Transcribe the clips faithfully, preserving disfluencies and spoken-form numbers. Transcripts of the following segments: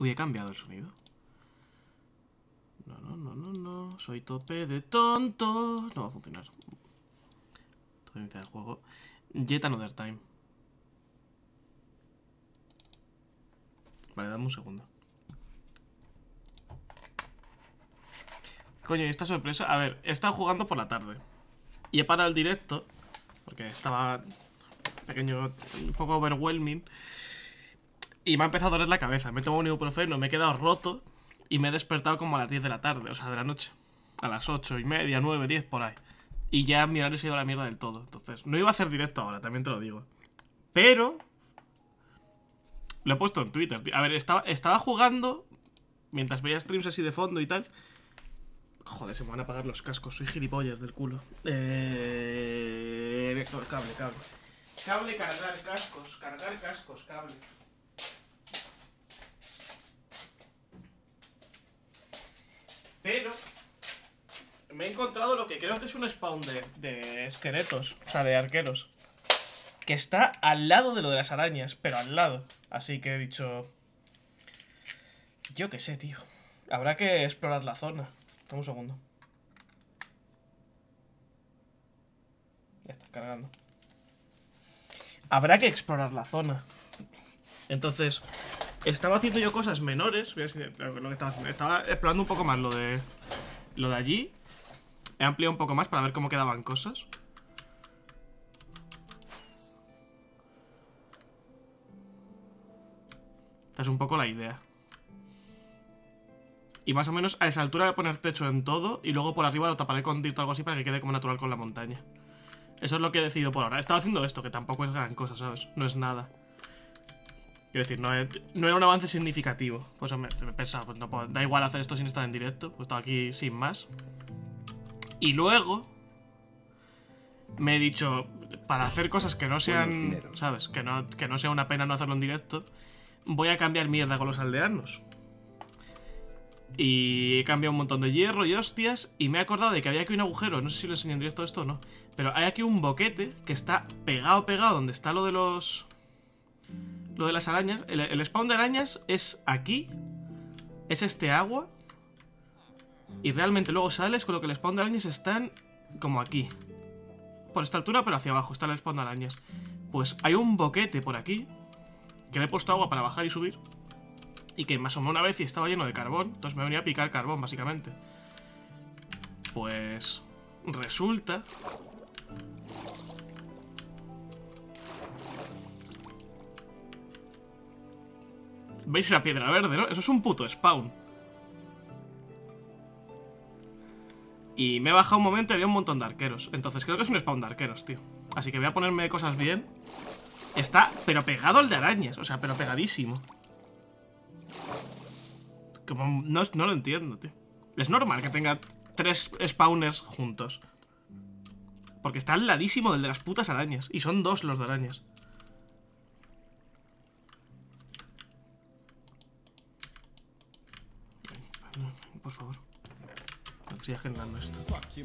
Uy, he cambiado el sonido. No, no, no, no, no. Soy tope de tonto. No va a funcionar. Tengo que iniciar el juego. Yet Another Time. Vale, dame un segundo. Coño, ¿y esta sorpresa? A ver, he estado jugando por la tarde y he parado el directo porque estaba pequeño, un poco overwhelming. Y me ha empezado a doler la cabeza. Me he tomado un ibuprofeno, me he quedado roto y me he despertado como a las diez de la tarde, o sea, de la noche. A las ocho y media, nueve, diez, por ahí. Y ya mi horario se ha ido a la mierda del todo. Entonces, no iba a hacer directo ahora, también te lo digo. Pero lo he puesto en Twitter. A ver, estaba, estaba jugando mientras veía streams así de fondo y tal. Joder, se me van a apagar los cascos. Soy gilipollas del culo. Eh... Cable, cable. Cable, cargar cascos. Cargar cascos, cable. Pero me he encontrado lo que creo que es un spawn de, de esqueletos. O sea, de arqueros. Que está al lado de lo de las arañas. Pero al lado. Así que he dicho... Yo qué sé, tío. Habrá que explorar la zona. Un segundo. Ya está cargando. Habrá que explorar la zona. Entonces, estaba haciendo yo cosas menores. Voy a decir lo que estaba haciendo. Estaba explorando un poco más lo de lo de allí. He ampliado un poco más para ver cómo quedaban cosas. Esta es un poco la idea. Y más o menos a esa altura voy a poner techo en todo. Y luego por arriba lo taparé con dirt o algo así para que quede como natural con la montaña. Eso es lo que he decidido por ahora. He estado haciendo esto, que tampoco es gran cosa, ¿sabes? No es nada. Quiero decir, no, he, no era un avance significativo. Pues me, me pensaba, pues no puedo, da igual hacer esto sin estar en directo. Pues estaba aquí sin más. Y luego me he dicho, para hacer cosas que no sean, ¿sabes? Que no, que no sea una pena no hacerlo en directo, voy a cambiar mierda con los aldeanos. Y he cambiado un montón de hierro y hostias. Y me he acordado de que había aquí un agujero. No sé si lo enseñé en directo esto o no. Pero hay aquí un boquete que está pegado, pegado donde está lo de los... Lo de las arañas. El, el spawn de arañas es aquí. Es este agua. Y realmente luego sales con lo que el spawn de arañas están como aquí. Por esta altura, pero hacia abajo está el spawn de arañas. Pues hay un boquete por aquí que le he puesto agua para bajar y subir. Y que me asomó una vez y estaba lleno de carbón. Entonces me venía a picar carbón, básicamente. Pues... resulta... ¿Veis esa piedra verde, no? Eso es un puto spawn. Y me he bajado un momento y había un montón de arqueros. Entonces creo que es un spawn de arqueros, tío. Así que voy a ponerme cosas bien. Está, pero pegado al de arañas. O sea, pero pegadísimo. Como, no, no lo entiendo, tío. Es normal que tenga tres spawners juntos. Porque está al ladísimo del de las putas arañas. Y son dos los de arañas. Por favor. Que siga generando esto.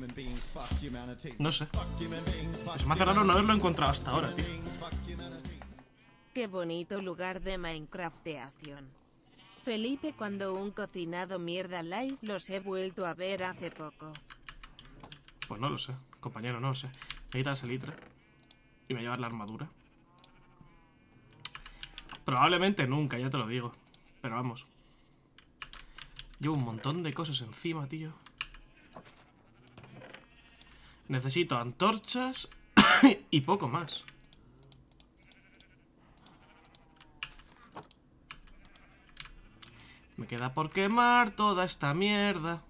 No sé. Es más raro no haberlo encontrado hasta ahora, tío. Qué bonito lugar de Minecrafteación. Felipe, cuando un cocinado mierda live los he vuelto a ver hace poco. Pues no lo sé, compañero, no lo sé. Me quita el salitre y me voy a llevar la armadura. Probablemente nunca, ya te lo digo. Pero vamos. Llevo un montón de cosas encima, tío. Necesito antorchas y poco más. Me queda por quemar toda esta mierda.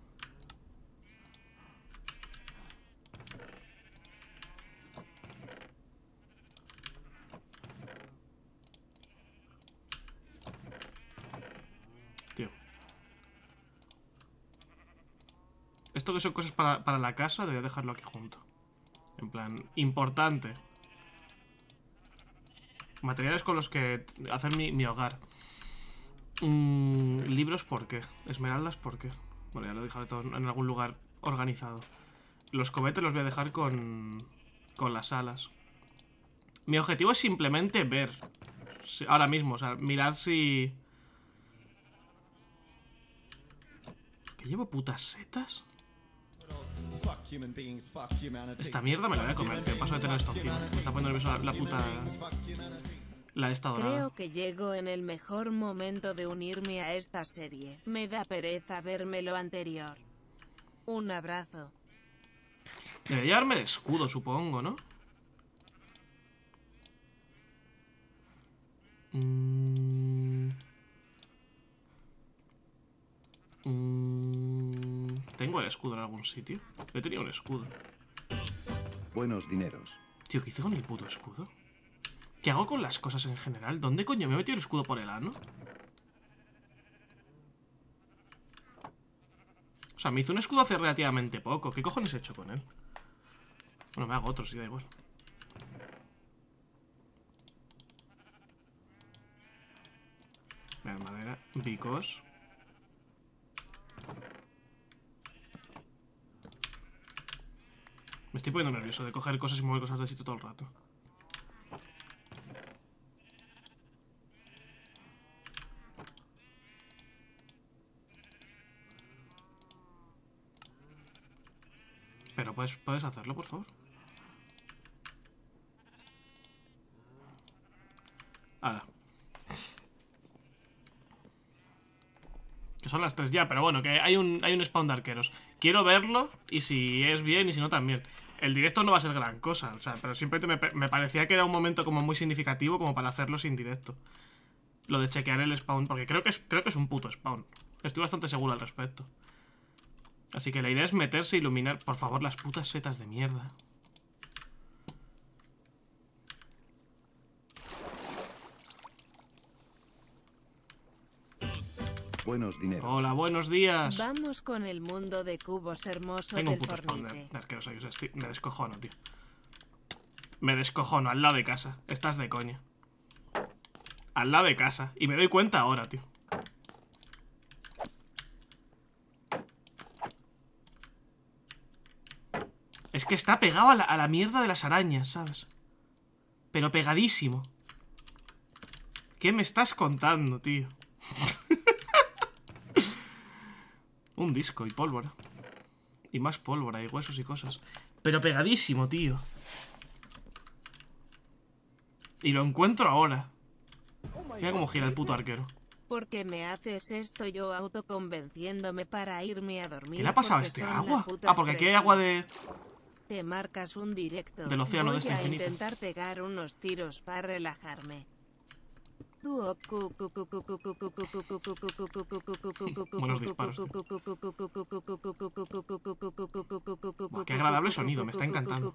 Tío. Esto que son cosas para, para la casa, debería dejarlo aquí junto. En plan, importante. Materiales con los que hacer mi, mi hogar. Mm, libros, ¿por qué? Esmeraldas, ¿por qué? Bueno, ya lo he dejado todo en algún lugar organizado. Los cohetes los voy a dejar con, con las alas. Mi objetivo es simplemente ver. Ahora mismo, o sea, mirad si... ¿Que llevo putas setas? Esta mierda me la voy a comer, que paso de tener esto encima. Me está poniendo nervioso la, la puta... La esta dorada. Creo que llego en el mejor momento de unirme a esta serie. Me da pereza verme lo anterior. Un abrazo. Debería darme el escudo, supongo, ¿no? Mm. Mm. ¿Tengo el escudo en algún sitio? He tenido un escudo. Buenos dineros. Tío, ¿qué hice con el puto escudo? ¿Qué hago con las cosas en general? ¿Dónde coño me he metido el escudo por el ano? O sea, me hizo un escudo hace relativamente poco. ¿Qué cojones he hecho con él? Bueno, me hago otro, sí, da igual. De madera, because... Me estoy poniendo nervioso de coger cosas y mover cosas de sitio todo el rato. Pero puedes, puedes hacerlo, por favor. Ahora. Que son las tres ya, pero bueno, que hay un, hay un spawn de arqueros. Quiero verlo, y si es bien, y si no también. El directo no va a ser gran cosa, o sea, pero simplemente me, me parecía que era un momento como muy significativo como para hacerlo sin directo. Lo de chequear el spawn, porque creo que es, creo que es un puto spawn. Estoy bastante seguro al respecto. Así que la idea es meterse e iluminar, por favor, las putas setas de mierda. Buenos dineros. Hola, buenos días. Vamos con el mundo de cubos hermoso Tengo un del puto spawn de, Fortnite. de arqueros ahí, o sea, estoy- me descojono, tío. Me descojono, al lado de casa. Estás de coña. Al lado de casa. Y me doy cuenta ahora, tío. Es que está pegado a la, a la mierda de las arañas, ¿sabes? Pero pegadísimo. ¿Qué me estás contando, tío? Un disco y pólvora. Y más pólvora y huesos y cosas. Pero pegadísimo, tío. Y lo encuentro ahora. Mira cómo gira el puto arquero. ¿Por qué me haces esto yo autoconvenciéndome para irme a dormir? ¿Qué le ha pasado a porque este son agua? la puta Ah, porque aquí hay estrés. agua de... Te marcas un directo. Del océano Voy de este a infinito. intentar pegar unos tiros para relajarme. Buenos disparos, tío. Buah, qué agradable sonido, me está encantando.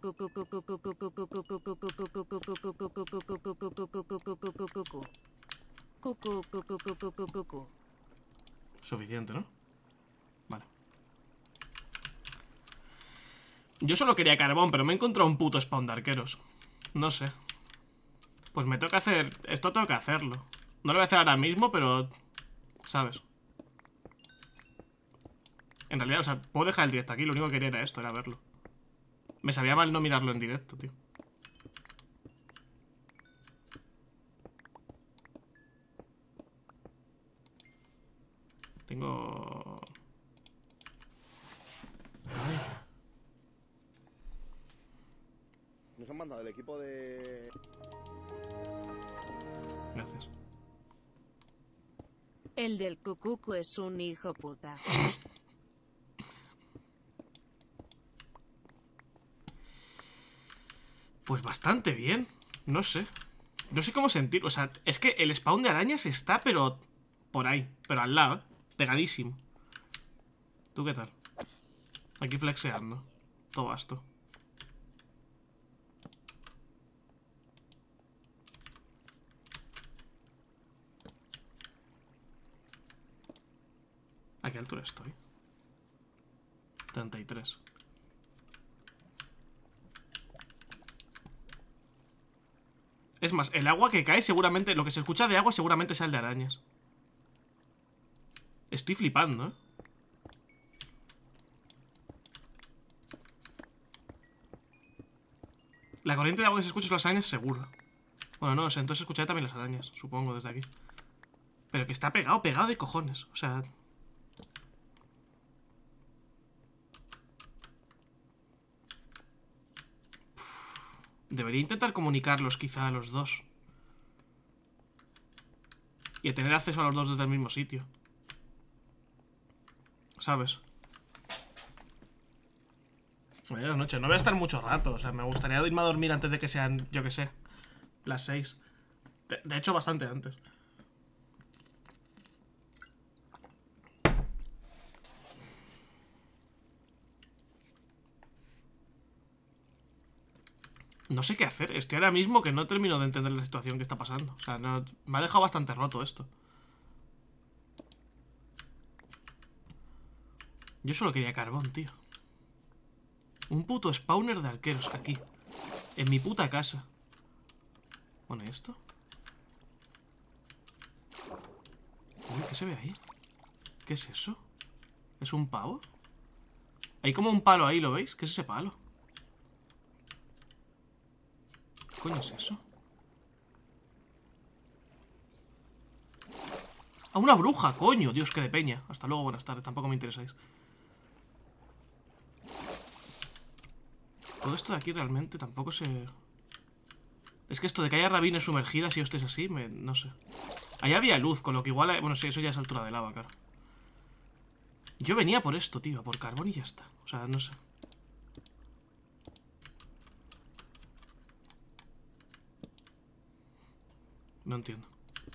Suficiente, ¿no? Vale. Yo solo quería carbón, pero me he encontrado un puto spawn de arqueros. No sé. Pues me toca hacer... Esto tengo que hacerlo. No lo voy a hacer ahora mismo, pero... ¿Sabes? En realidad, o sea, puedo dejar el directo aquí. Lo único que quería era esto, era verlo. Me sabía mal no mirarlo en directo, tío. Tengo... Ay. Nos han mandado el equipo de... Gracias. El del cucuco es un hijo puta. Pues bastante bien. No sé. No sé cómo sentir. O sea, es que el spawn de arañas está, pero... Por ahí. Pero al lado, ¿eh? Pegadísimo. ¿Tú qué tal? Aquí flexeando. Todo vasto. ¿A qué altura estoy? treinta y tres. Es más, el agua que cae seguramente... Lo que se escucha de agua seguramente sea el de arañas. Estoy flipando, ¿eh? La corriente de agua que se escucha es las arañas seguro. Bueno, no, o sea, entonces escucharé también las arañas, supongo, desde aquí. Pero que está pegado, pegado de cojones. O sea... Debería intentar comunicarlos quizá a los dos. Y a tener acceso a los dos desde el mismo sitio. ¿Sabes? Buenas noches. No voy a estar mucho rato. O sea, me gustaría irme a dormir antes de que sean, yo que sé, las seis. De, de hecho, bastante antes. No sé qué hacer. Estoy ahora mismo que no termino de entender la situación que está pasando. O sea, no, me ha dejado bastante roto esto. Yo solo quería carbón, tío. Un puto spawner de arqueros aquí. En mi puta casa. Bueno, ¿y esto? Uy, ¿qué se ve ahí? ¿Qué es eso? ¿Es un pavo? Hay como un palo ahí, ¿lo veis? ¿Qué es ese palo? ¿Qué coño es eso? ¡Ah, una bruja! ¡Coño! Dios, qué de peña. Hasta luego, buenas tardes. Tampoco me interesáis. Todo esto de aquí realmente tampoco se... Es que esto de que haya rabines sumergidas y hostias así, me... no sé. Allá había luz, con lo que igual... Bueno, sí, eso ya es altura de lava, claro. Yo venía por esto, tío, por carbón y ya está. O sea, no sé. No entiendo.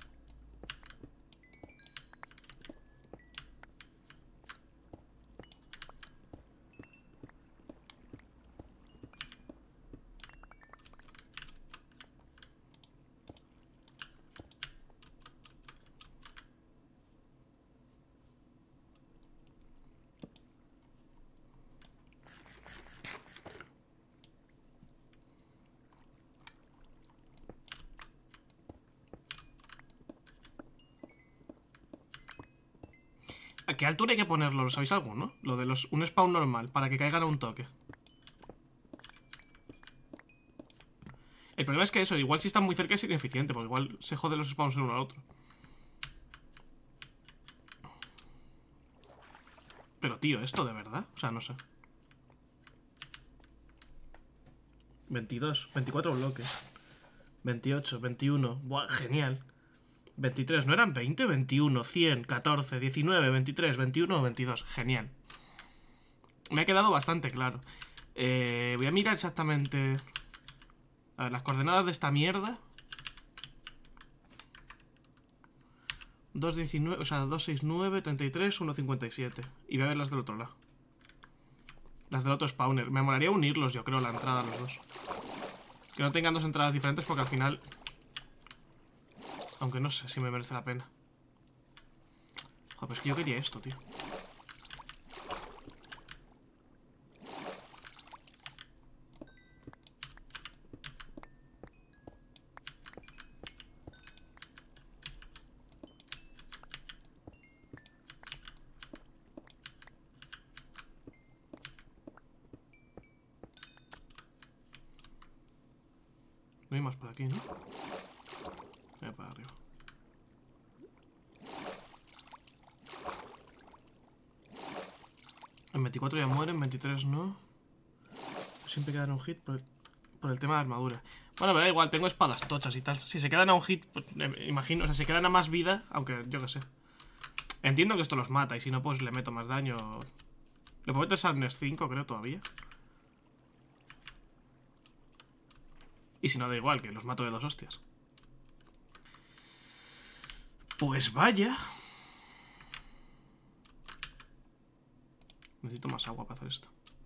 ¿A qué altura hay que ponerlo? ¿Lo sabéis algo, no? Lo de los un spawn normal, para que caigan a un toque. El problema es que eso, igual si están muy cerca es ineficiente, porque igual se jode los spawns el uno al otro. Pero tío, ¿esto de verdad? O sea, no sé. veintidós, veinticuatro bloques. veintiocho, veintiuno. Buah, genial. veintitrés, ¿no eran veinte? veintiuno, cien, catorce, diecinueve, veintitrés, veintiuno, veintidós. Genial. Me ha quedado bastante claro. Eh, voy a mirar exactamente... A ver, las coordenadas de esta mierda. dos diecinueve, o sea, doscientos sesenta y nueve, treinta y tres, ciento cincuenta y siete. Y voy a ver las del otro lado. Las del otro spawner. Me molaría unirlos, yo creo, la entrada a los dos. Que no tengan dos entradas diferentes porque al final... Aunque no sé si me merece la pena. Joder, pues es que yo quería esto, tío. No hay más por aquí, ¿no? Voy para arriba. En veinticuatro ya mueren, en veintitrés no. Siempre quedan a un hit por el, por el tema de armadura. Bueno, me da igual, tengo espadas tochas y tal. Si se quedan a un hit, pues, eh, imagino, o sea, si quedan a más vida, aunque yo qué sé. Entiendo que esto los mata y si no, pues le meto más daño. Le puedo meter Sadness cinco, creo, todavía. Y si no, da igual, que los mato de dos hostias. Pues vaya. Necesito más agua para hacer esto.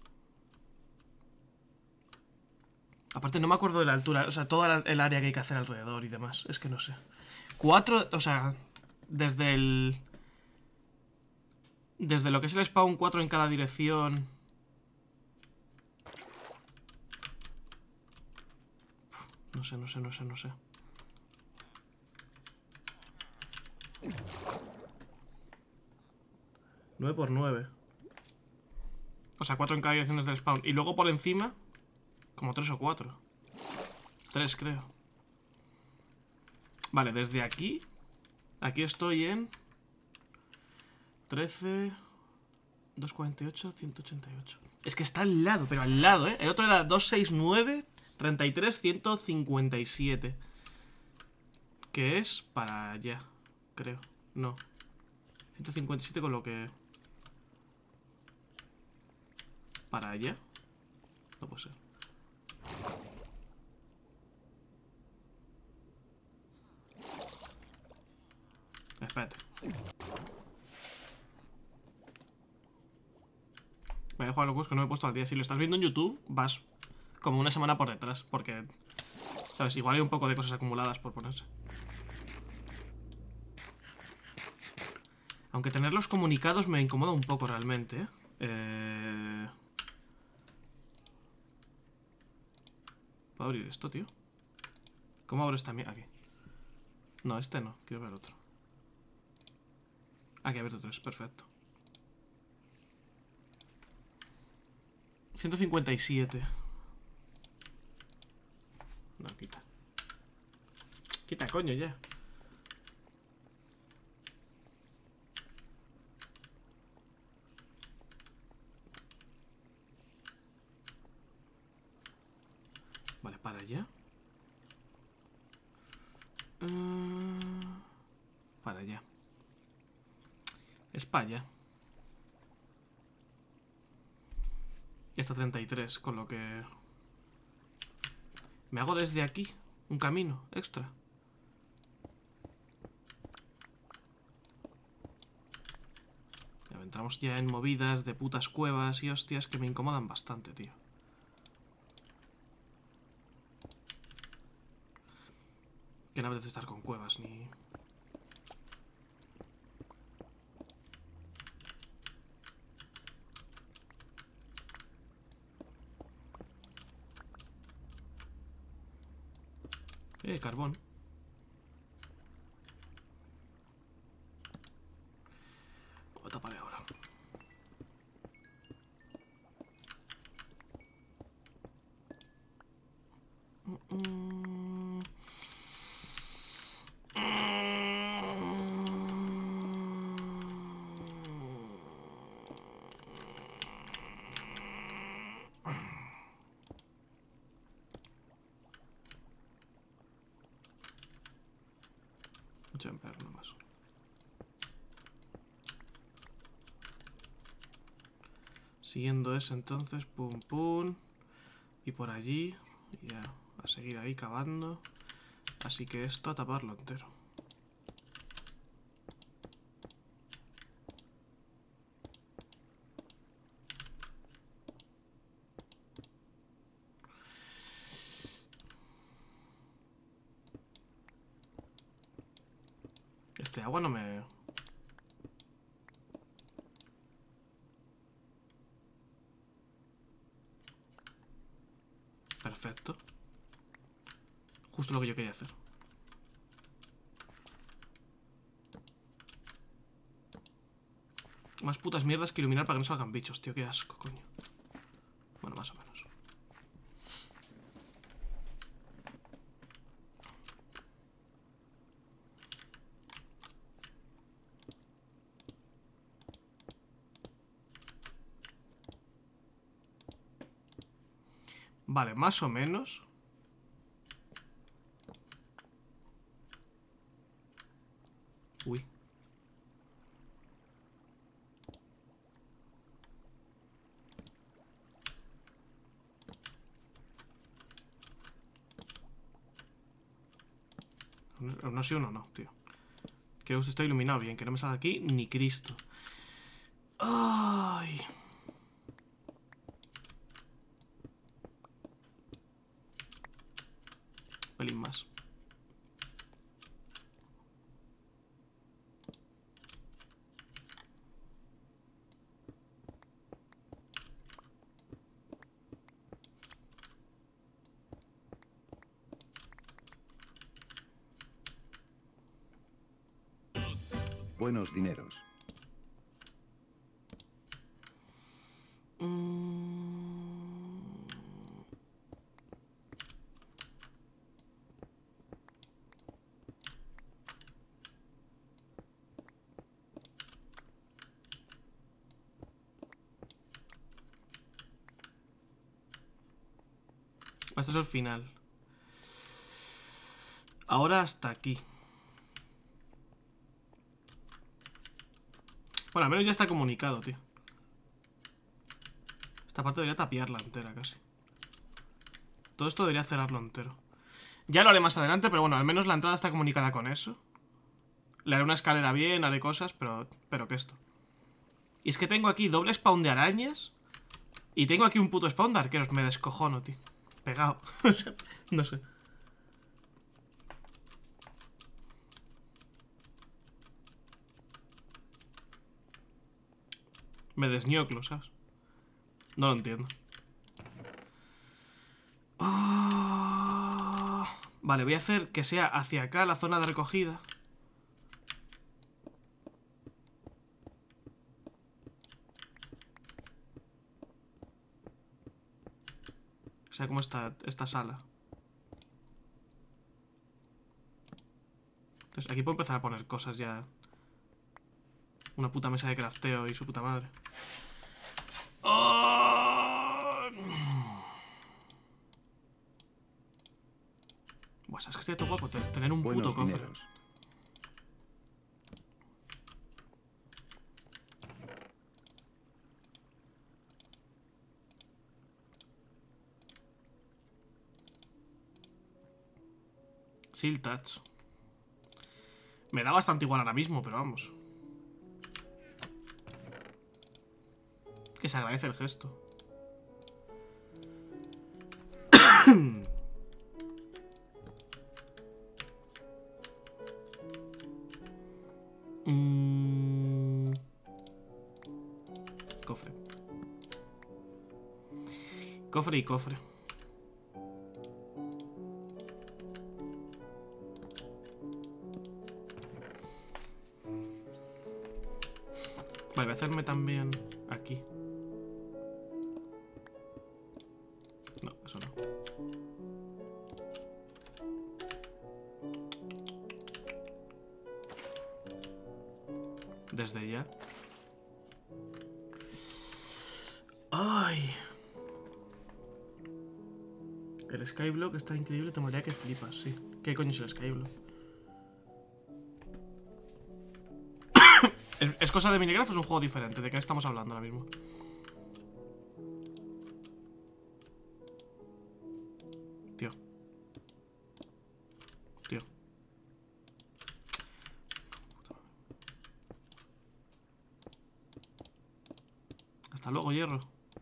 Aparte no me acuerdo de la altura. O sea, toda el área que hay que hacer alrededor y demás. Es que no sé. Cuatro, o sea, desde el... Desde lo que es el spawn, cuatro en cada dirección. Uf, no sé, no sé, no sé, no sé. nueve por nueve. O sea, cuatro en cada dirección desde el spawn. Y luego por encima, como tres o cuatro. tres, creo. Vale, desde aquí. Aquí estoy en trece, doscientos cuarenta y ocho, ciento ochenta y ocho. Es que está al lado, pero al lado, ¿eh? El otro era doscientos sesenta y nueve, treinta y tres, ciento cincuenta y siete. Que es para allá, creo. No. ciento cincuenta y siete con lo que... ¿Para allá? No puede ser. Espérate. Me dejo a locos que no me he puesto al día. Si lo estás viendo en YouTube, vas como una semana por detrás. Porque, ¿sabes? Igual hay un poco de cosas acumuladas por ponerse. Aunque tener los comunicados me incomoda un poco realmente, ¿eh? Eh... ¿Puedo abrir esto, tío? ¿Cómo abro esta mierda? Aquí. No, este no. Quiero ver otro. Aquí, abierto tres. Perfecto. ciento cincuenta y siete. No, quita. Quita, coño, ya. Vale, para allá. Uh, para allá. Es para allá. Y hasta treinta y tres, con lo que... ¿Me hago desde aquí un camino extra? Ya entramos ya en movidas de putas cuevas y hostias que me incomodan bastante, tío. Que no apetece estar con cuevas ni... Eh, carbón. Voy a taparle ahora. Mm, mm. Voy a emplear uno más. Siguiendo ese entonces, pum pum. Y por allí, y ya, a seguir ahí cavando. Así que esto a taparlo entero. Este agua no me... Perfecto. Justo lo que yo quería hacer. Más putas mierdas que iluminar para que no salgan bichos, tío. Qué asco, coño. Bueno, más o menos. Vale, más o menos. Uy. No, no sé uno, no, tío. Creo que está iluminado bien, que no me salga aquí ni Cristo. Ay. Un pelín más. Buenos dineros. Mm. Este es el final. Ahora hasta aquí. Bueno, al menos ya está comunicado, tío. Esta parte debería tapiarla entera casi. Todo esto debería cerrarlo entero. Ya lo haré más adelante, pero bueno, al menos la entrada está comunicada con eso. Le haré una escalera bien, haré cosas, pero, pero que esto. Y es que tengo aquí doble spawn de arañas. Y tengo aquí un puto spawn de arqueros. Me descojono, tío. Pegado. No sé. Me desñoclo, ¿sabes? No lo entiendo. Oh. Vale, voy a hacer que sea hacia acá la zona de recogida. O sea, como esta, esta sala. Entonces, aquí puedo empezar a poner cosas ya. Una puta mesa de crafteo y su puta madre. Oh. Buah, ¿sabes que estoy todo guapo? Tener un Buenos puto cofre. dineros. Seal touch. Me da bastante igual ahora mismo, pero vamos. Que se agradece el gesto. mm... Cofre. Cofre y cofre. Vale, voy a hacerme también aquí. No, eso no. Desde ya. ¡Ay! El Skyblock está increíble, te molaría que flipas, sí. ¿Qué coño es el Skyblock? ¿Es, ¿Es cosa de Minecraft o es un juego diferente? ¿De qué estamos hablando ahora mismo? Tío. Tío. Hasta luego, hierro.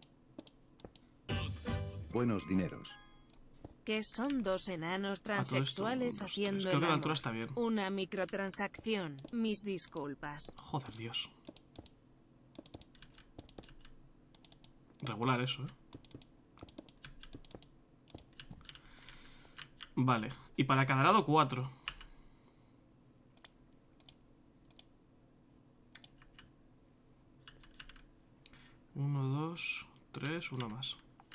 Buenos dineros. Que son dos enanos A todo esto, transexuales unos haciendo tres. Creo que el la altura amor. está bien. Una microtransacción. Mis disculpas. Joder, Dios. Regular eso, ¿eh? Vale. Y para cada lado, cuatro. Uno, dos, tres, uno más.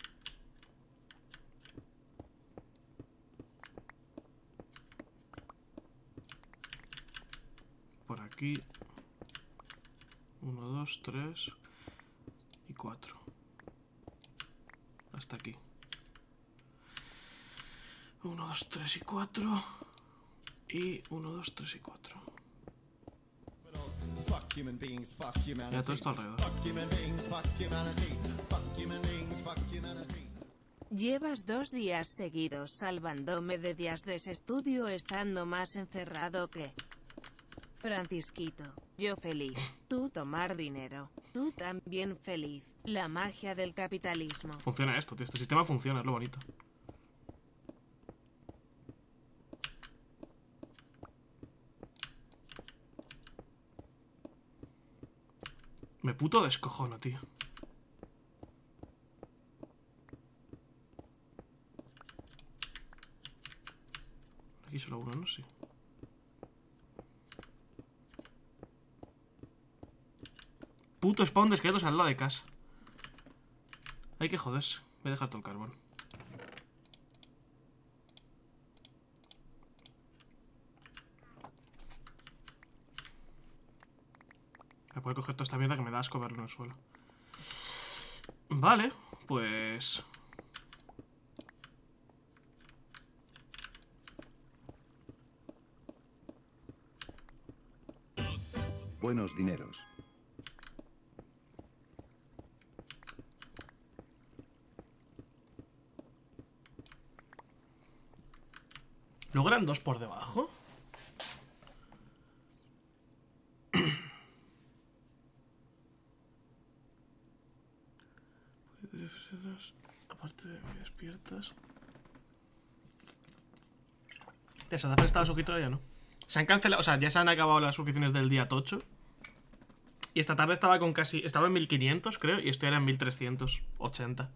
Por aquí. Uno, dos, tres y cuatro. Hasta aquí. Uno, dos, tres y cuatro. Y uno, dos, tres y cuatro. Ya todo esto alrededor. Llevas dos días seguidos salvándome de días de ese estudio estando más encerrado que... Francisquito, yo feliz. Tú tomar dinero. Tú también feliz. La magia del capitalismo. Funciona esto, tío. Este sistema funciona, es lo bonito. Me puto descojono, tío. Aquí solo uno, ¿no? Sí. Puto spawn de esqueletos al lado de casa. Hay que joderse. Voy a dejar todo el carbón. Voy a poder coger toda esta mierda que me da asco verlo en el suelo. Vale, pues... Buenos dineros. Luego eran dos por debajo. Aparte de me despiertas. ¿Esa te ha estado suscrito ya no? Se han cancelado, o sea, ya se han acabado las suscripciones del día tocho. Y esta tarde estaba con casi, estaba en mil quinientos creo, y estoy ahora en mil trescientos ochenta.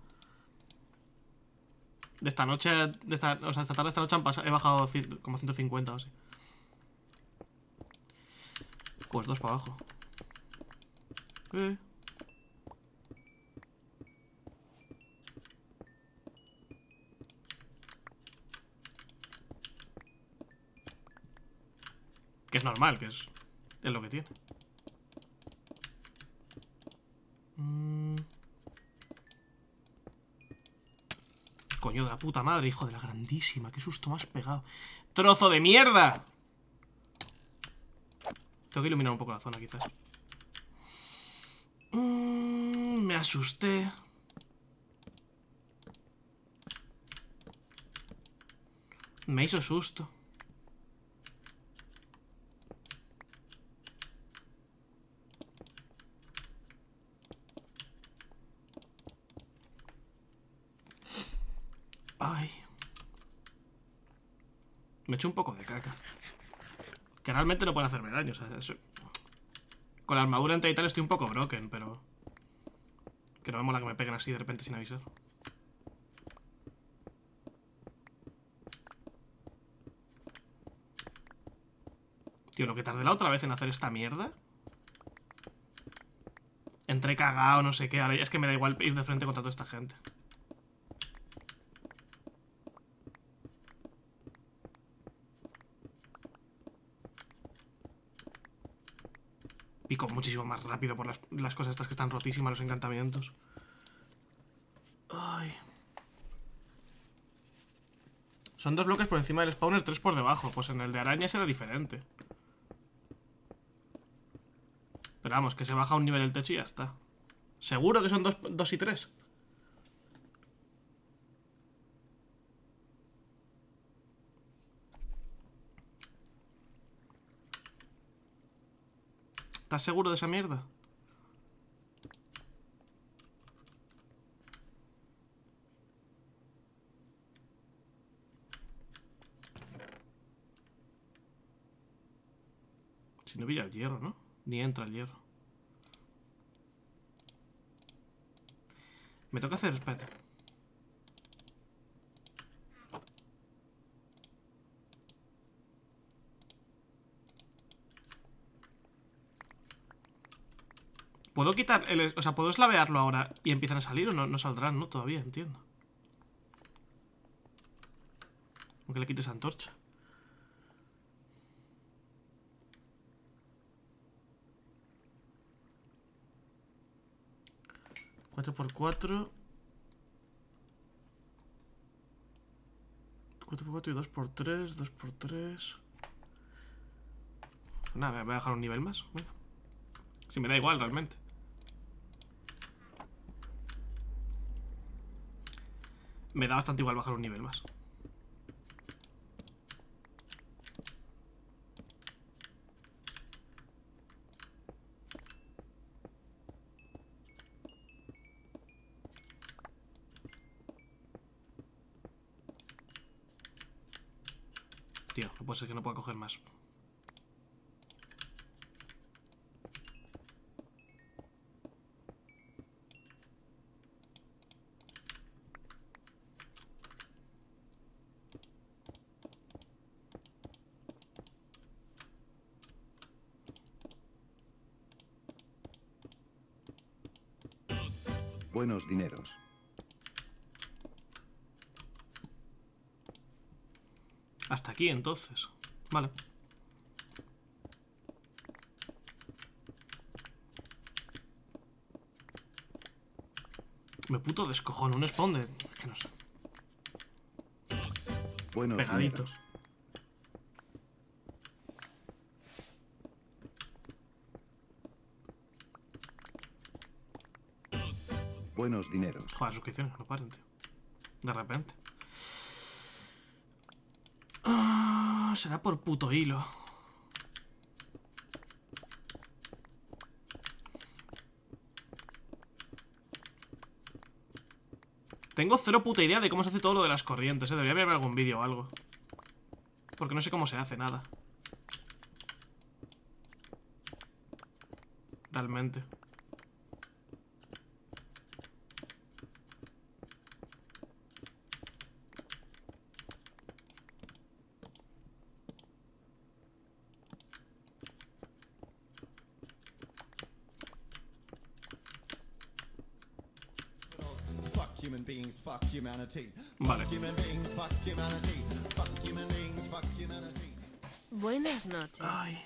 De esta noche, de esta, o sea, esta tarde, esta noche han pasado, he bajado como ciento cincuenta o así. Pues dos para abajo. Eh. Que es normal, que es, es lo que tiene. Mm. Coño de la puta madre, hijo de la grandísima. Qué susto me has pegado. ¡Trozo de mierda! Tengo que iluminar un poco la zona, quizás. Mm, me asusté. Me hizo susto. Ay. Me echo un poco de caca. Que realmente no pueden hacerme daño, o sea, eso... Con la armadura entera y tal estoy un poco broken, pero... Que no me mola que me peguen así de repente sin avisar. Tío, lo que tardé la otra vez en hacer esta mierda. Entré cagado, no sé qué. Ahora es que me da igual ir de frente contra toda esta gente. Pico muchísimo más rápido por las, las cosas estas que están rotísimas, los encantamientos. Ay. Son dos bloques por encima del spawner, tres por debajo. Pues en el de araña será diferente. Pero vamos, que se baja un nivel el techo y ya está. ¿Seguro que son dos, dos y tres? ¿Estás seguro de esa mierda? Si no pilla el hierro, ¿no? Ni entra el hierro. Me toca hacer... Espérate. ¿Puedo quitar el... O sea, ¿puedo slavearlo ahora y empiezan a salir o no? No saldrán, ¿no? Todavía, entiendo. Aunque le quites antorcha. cuatro por cuatro. cuatro por cuatro y dos por tres. dos por tres. Nada, me voy a dejar un nivel más. Bueno. Si me da igual realmente. Me da bastante igual bajar un nivel más. Tío, no puede ser que no pueda coger más. Buenos dineros. Hasta aquí, entonces. Vale. Me puto descojono. Un spawn de... que no sé. Buenos Pegaditos. dineros. Buenos dineros. Joder, suscripciones, no paren, tío. De repente. Ah, será por puto hilo. Tengo cero puta idea de cómo se hace todo lo de las corrientes, ¿eh? Debería verme algún vídeo o algo. Porque no sé cómo se hace nada. Realmente. Fuck human beings, fuck humanity. Vale. Fuck human beings, fuck humanity. Fuck human beings, fuck humanity. Buenas noches. Ay.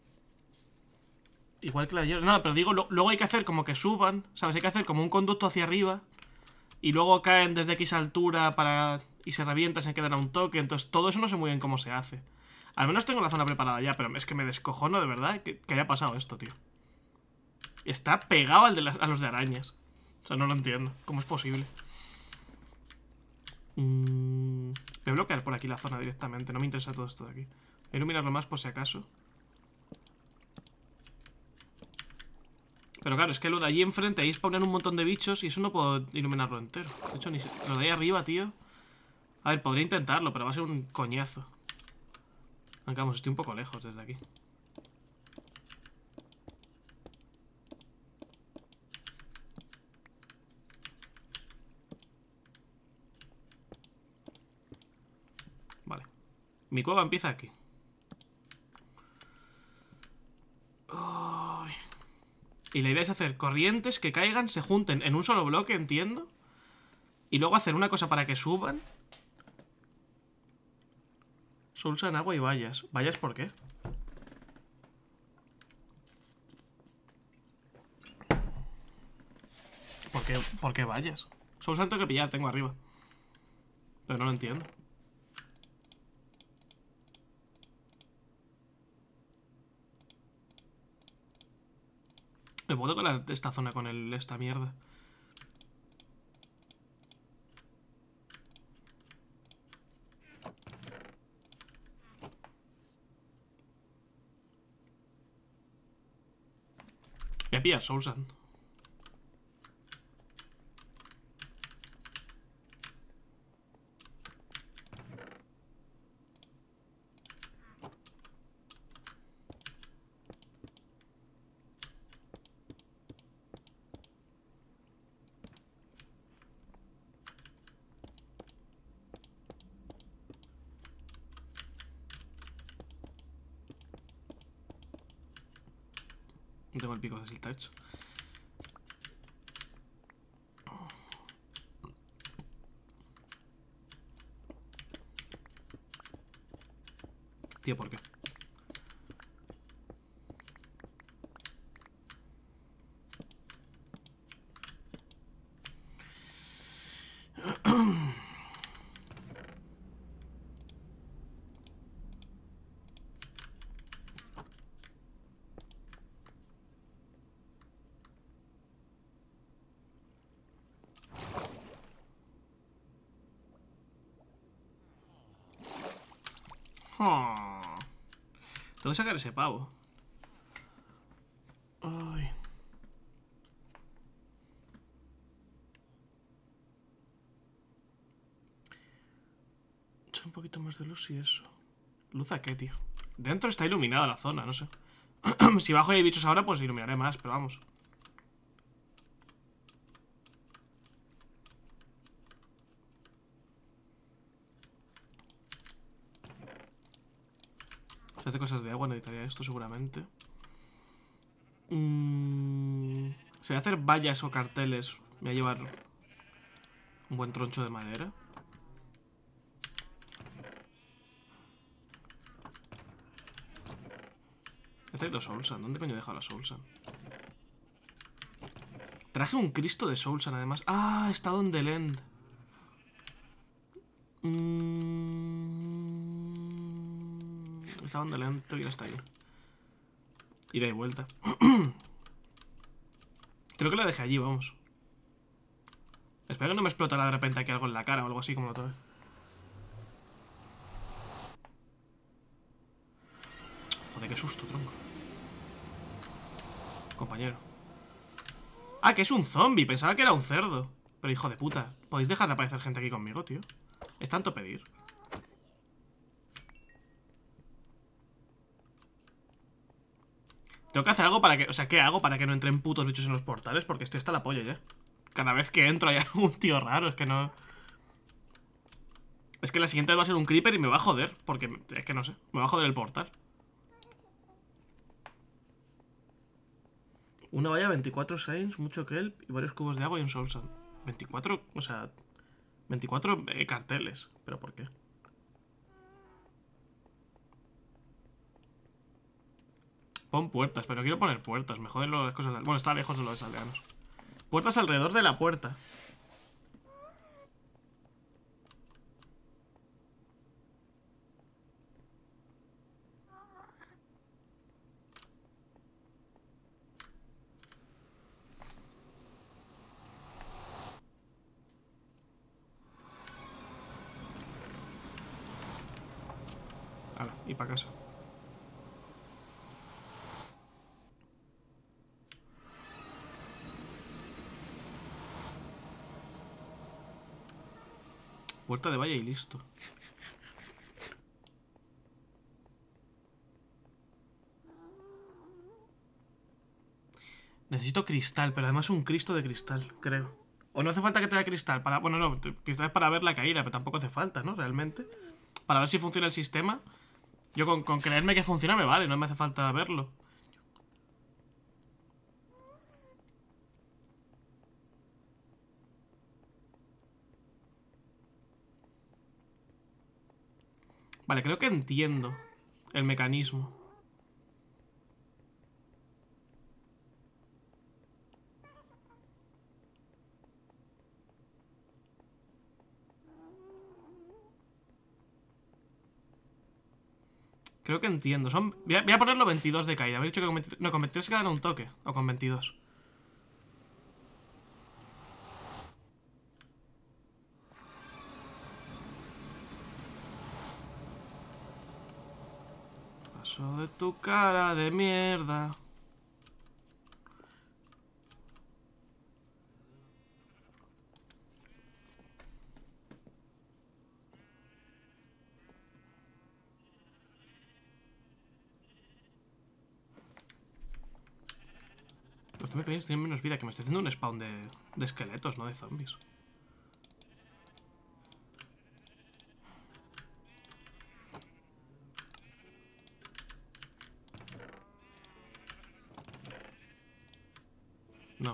Igual que la de ayer. No, pero digo, lo- luego hay que hacer como que suban, ¿sabes? Hay que hacer como un conducto hacia arriba. Y luego caen desde X altura para... y se revientan, se quedan a un toque. Entonces todo eso no sé muy bien cómo se hace. Al menos tengo la zona preparada ya, pero es que me descojono de verdad que, que haya pasado esto, tío. Está pegado al de las- a los de arañas. O sea, no lo entiendo. ¿Cómo es posible? Mm, voy a bloquear por aquí la zona directamente. No me interesa todo esto de aquí. Voy a iluminarlo más por si acaso. Pero claro, es que lo de allí enfrente ahí spawnan un montón de bichos y eso no puedo iluminarlo entero. De hecho, ni se- lo de ahí arriba, tío. A ver, podría intentarlo, pero va a ser un coñazo. Aunque vamos, estoy un poco lejos desde aquí. Vale. Mi cueva empieza aquí. Ay. Y la idea es hacer corrientes que caigan, se junten en un solo bloque, entiendo. Y luego hacer una cosa para que suban. Sulsan, agua y vallas. ¿Vallas por qué? ¿Por qué, ¿Por qué vallas? Sulsan tengo que pillar, tengo arriba. Pero no lo entiendo. Me puedo colar esta zona con el, esta mierda. Voy a pillar Soul Sand. No tengo el pico de silta hecho. Tío, ¿por qué? Oh. Tengo que sacar ese pavo. Ay. Echa un poquito más de luz y eso. ¿Luz a qué, tío? Dentro está iluminada la zona, no sé. Si bajo y hay bichos ahora, pues iluminaré más, pero vamos. Si hace cosas de agua, necesitaría esto seguramente. Mm, si voy a hacer vallas o carteles, me voy a llevar un buen troncho de madera. He traído Soulsan. ¿Dónde coño he dejado la Soulsan? Traje un Cristo de Soulsan, además. ¡Ah! He estado en The End. Mm... He estado en The End. Tengo que ir hasta ahí. Y de vuelta. Creo que la dejé allí, vamos. Espero que no me explotará de repente aquí algo en la cara o algo así como la otra vez. Joder, qué susto, tronco. Compañero. Ah, que es un zombie. Pensaba que era un cerdo. Pero hijo de puta, ¿podéis dejar de aparecer gente aquí conmigo, tío? Es tanto pedir. Tengo que hacer algo para que... O sea, ¿qué hago para que no entren putos bichos en los portales? Porque estoy hasta la polla ya. Cada vez que entro hay algún tío raro. Es que no... Es que la siguiente va a ser un creeper y me va a joder. Porque es que no sé, me va a joder el portal. Una valla, veinticuatro Saints, mucho kelp y varios cubos de agua y un soul sand. veinticuatro, o sea... veinticuatro eh, carteles. ¿Pero por qué? Pon puertas, pero quiero poner puertas. Me joden las cosas... Bueno, está lejos de los aldeanos. Puertas alrededor de la puerta. Hala, y para casa. Puerta de valla y listo. Necesito cristal, pero además un Cristo de cristal, creo. O no hace falta que tenga cristal para... Bueno, no, cristal es para ver la caída, pero tampoco hace falta, ¿no? Realmente. Para ver si funciona el sistema. Yo con, con creerme que funciona me vale, no me hace falta verlo. Vale, creo que entiendo el mecanismo. Creo que entiendo. Son... Voy a, voy a ponerlo veintidós de caída. Habéis dicho que con veintitrés... No, con veintitrés se gana un toque. O con veintidós. Paso de tu cara de mierda. Los zombies pequeños tienen menos vida. Que me estoy haciendo un spawn de, de esqueletos, no de zombies. No.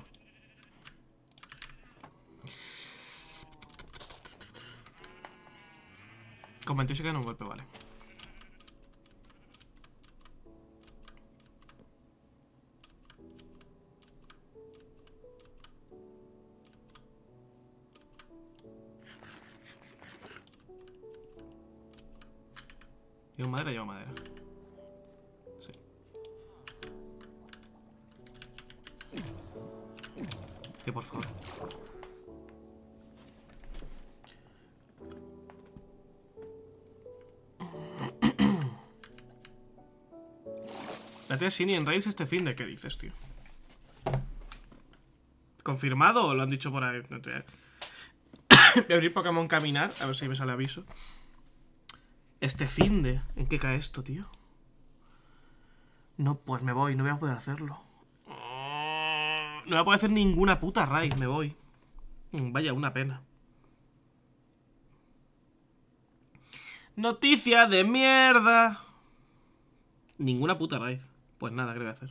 Con veintiocho queda un golpe, vale. Llevo madera, llevo madera. Sí. Tío, por favor. La tía Sini en Raids este fin de... ¿Qué dices, tío? ¿Confirmado o lo han dicho por ahí? No te... Voy a abrir Pokémon Caminar, a ver si me sale aviso. Este fin de... ¿En qué cae esto, tío? No, pues me voy, no voy a poder hacerlo. No voy a poder hacer ninguna puta raid, me voy. Vaya, una pena. Noticia de mierda. Ninguna puta raid. Pues nada, ¿qué voy a hacer?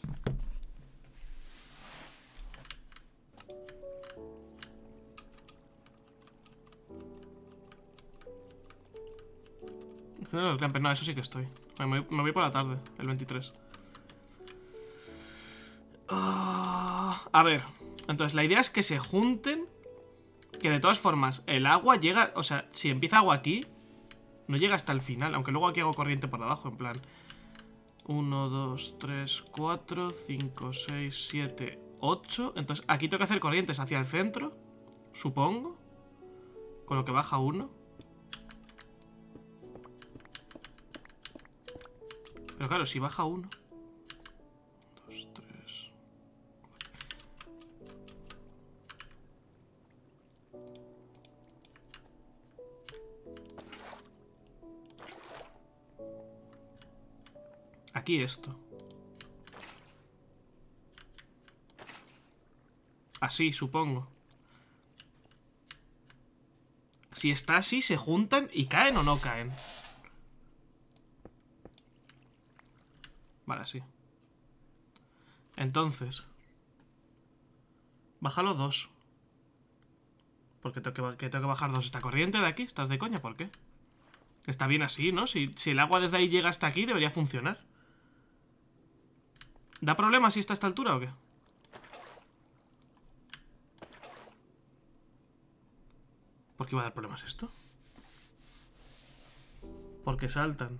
El camper, no, eso sí que estoy. Me voy, me voy por la tarde, el veintitrés. Uh, a ver, entonces la idea es que se junten. Que de todas formas, el agua llega... O sea, si empieza agua aquí, no llega hasta el final. Aunque luego aquí hago corriente por debajo, en plan uno, dos, tres, cuatro, cinco, seis, siete, ocho. Entonces aquí tengo que hacer corrientes hacia el centro, supongo. Con lo que baja uno. Pero claro, si baja uno. Dos, tres. Aquí esto. Así, supongo. Si está así, ¿se juntan y caen o no caen? Vale, sí. Entonces, bájalo dos. Porque tengo que, que tengo que bajar dos. ¿Esta corriente de aquí? ¿Estás de coña? ¿Por qué? Está bien así, ¿no? Si, si el agua desde ahí llega hasta aquí, debería funcionar. ¿Da problema si está a esta altura o qué? ¿Por qué va a dar problemas esto? Porque saltan.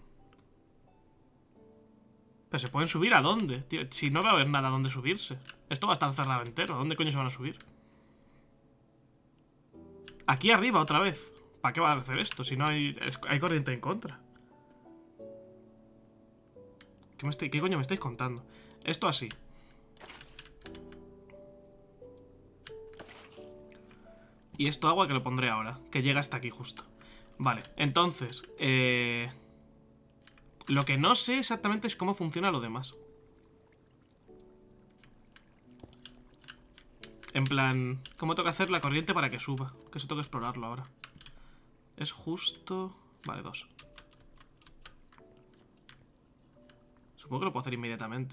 ¿Pero se pueden subir a dónde? Tío, si no va a haber nada a dónde subirse. Esto va a estar cerrado entero. ¿A dónde coño se van a subir? Aquí arriba otra vez. ¿Para qué va a hacer esto? Si no hay, hay corriente en contra. ¿Qué, me estoy, ¿Qué coño me estáis contando? Esto así. Y esto agua que lo pondré ahora. Que llega hasta aquí justo. Vale, entonces eh, lo que no sé exactamente es cómo funciona lo demás. En plan, ¿cómo tengo que hacer la corriente para que suba? Que eso tengo que explorarlo ahora. Es justo... Vale, dos. Supongo que lo puedo hacer inmediatamente.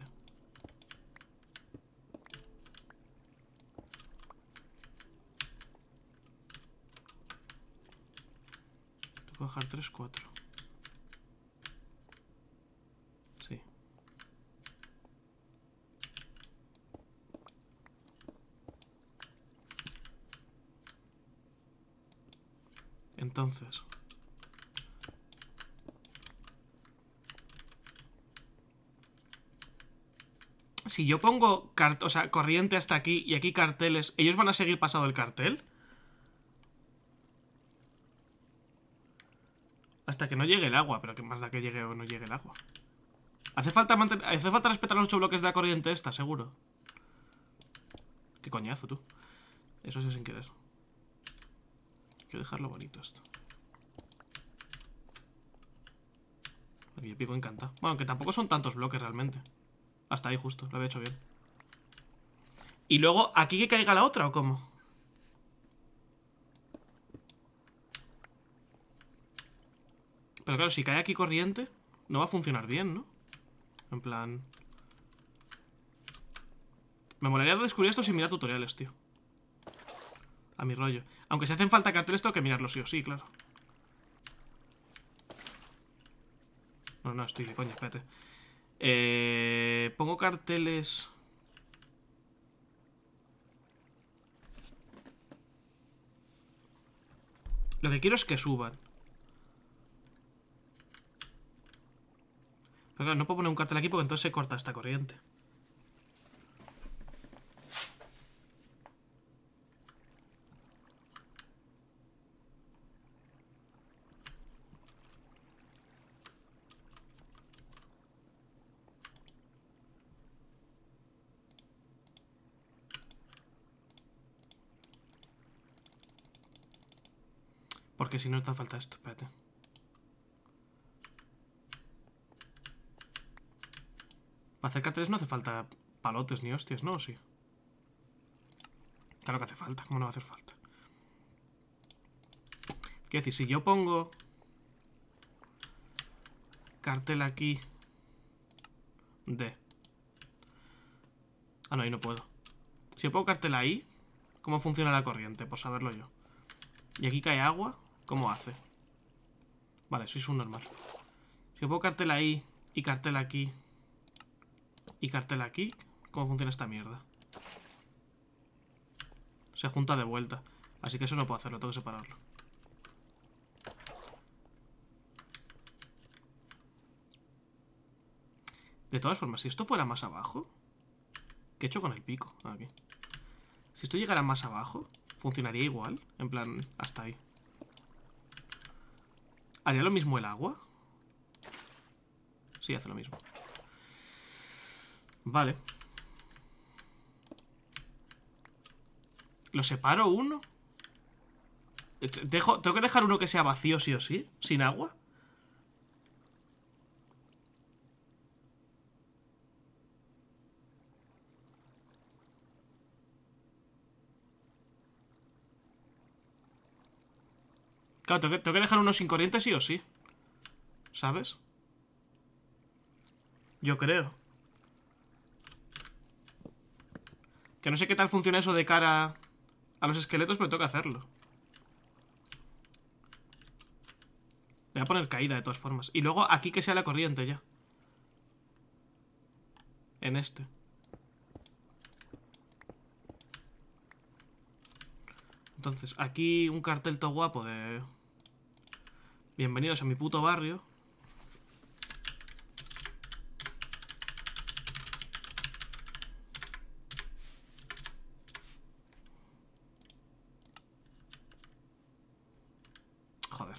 Tengo que bajar tres, cuatro. Sí. Entonces... Si yo pongo o sea, corriente hasta aquí y aquí carteles, ¿ellos van a seguir pasado el cartel? Hasta que no llegue el agua, pero que más da que llegue o no llegue el agua. Hace falta mantener, hace falta respetar los ocho bloques de la corriente esta, seguro. Qué coñazo, tú. Eso sí sin querer. Quiero dejarlo bonito esto. Aquí yo pico encantado. Bueno, que tampoco son tantos bloques realmente. Hasta ahí justo, lo había hecho bien. Y luego, ¿aquí que caiga la otra o cómo? Pero claro, si cae aquí corriente, no va a funcionar bien, ¿no? En plan... Me molaría descubrir esto sin mirar tutoriales, tío. A mi rollo. Aunque si hacen falta carteles, tengo que mirarlos sí o sí, claro. No, no, estoy de coña, espérate. Eh, pongo carteles... Lo que quiero es que suban. Pero claro, no puedo poner un cartel aquí porque entonces se corta esta corriente. Porque si no te falta esto, espérate. Para hacer carteles no hace falta palotes ni hostias, ¿no? ¿O sí? Claro que hace falta, ¿cómo no va a hacer falta? Quiero decir, si yo pongo cartel aquí de... Ah, no, ahí no puedo. Si yo pongo cartel ahí, ¿cómo funciona la corriente? Por saberlo yo. Y aquí cae agua, ¿cómo hace? Vale, soy un normal. Si yo pongo cartel ahí y cartel aquí y cartel aquí, ¿cómo funciona esta mierda? Se junta de vuelta. Así que eso no puedo hacerlo, tengo que separarlo. De todas formas, si esto fuera más abajo... ¿Qué he hecho con el pico? Aquí. Si esto llegara más abajo, funcionaría igual. En plan, hasta ahí. ¿Haría lo mismo el agua? Sí, hace lo mismo. Vale. ¿Lo separo uno? Dejo, ¿Tengo que dejar uno que sea vacío sí o sí? ¿Sin agua? Claro, tengo que, tengo que dejar uno sin corriente sí o sí. ¿Sabes? Yo creo. Que no sé qué tal funciona eso de cara a los esqueletos, pero tengo que hacerlo. Le voy a poner caída de todas formas. Y luego aquí que sea la corriente ya. En este. Entonces, aquí un cartel todo guapo de... Bienvenidos a mi puto barrio. Joder.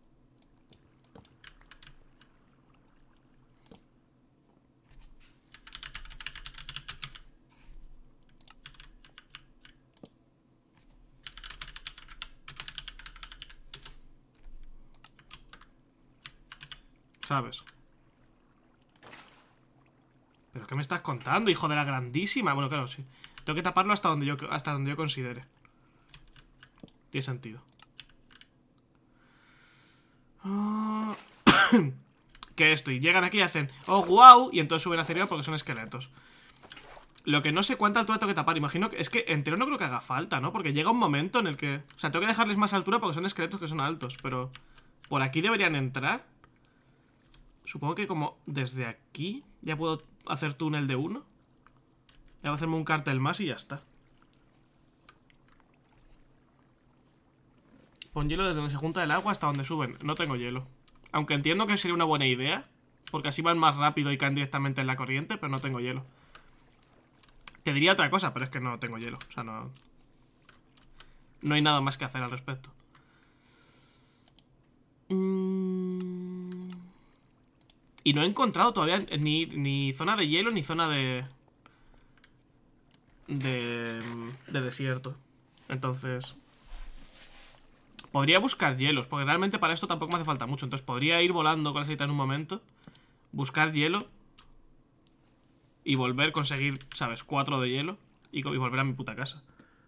¿Sabes? ¿Pero qué me estás contando, hijo de la grandísima? Bueno, claro, sí. Tengo que taparlo hasta donde yo, hasta donde yo considere. Tiene sentido. Oh. ¿Qué esto? Y llegan aquí y hacen oh, wow, y entonces suben hacia arriba porque son esqueletos. Lo que no sé cuánta altura tengo que tapar. Imagino que... Es que entero no creo que haga falta, ¿no? Porque llega un momento en el que... O sea, tengo que dejarles más altura porque son esqueletos que son altos. Pero... ¿Por aquí deberían entrar? Supongo que como desde aquí ya puedo hacer túnel de uno. Ya voy a hacerme un cartel más y ya está. Pon hielo desde donde se junta el agua hasta donde suben. No tengo hielo. Aunque entiendo que sería una buena idea, porque así van más rápido y caen directamente en la corriente, pero no tengo hielo. Te diría otra cosa, pero es que no tengo hielo. O sea, no... No hay nada más que hacer al respecto. Mm... Y no he encontrado todavía ni, ni zona de hielo ni zona de... De... De desierto. Entonces... Podría buscar hielos, porque realmente para esto tampoco me hace falta mucho. Entonces podría ir volando con la salita en un momento, buscar hielo y volver a conseguir, ¿sabes? Cuatro de hielo y, y volver a mi puta casa.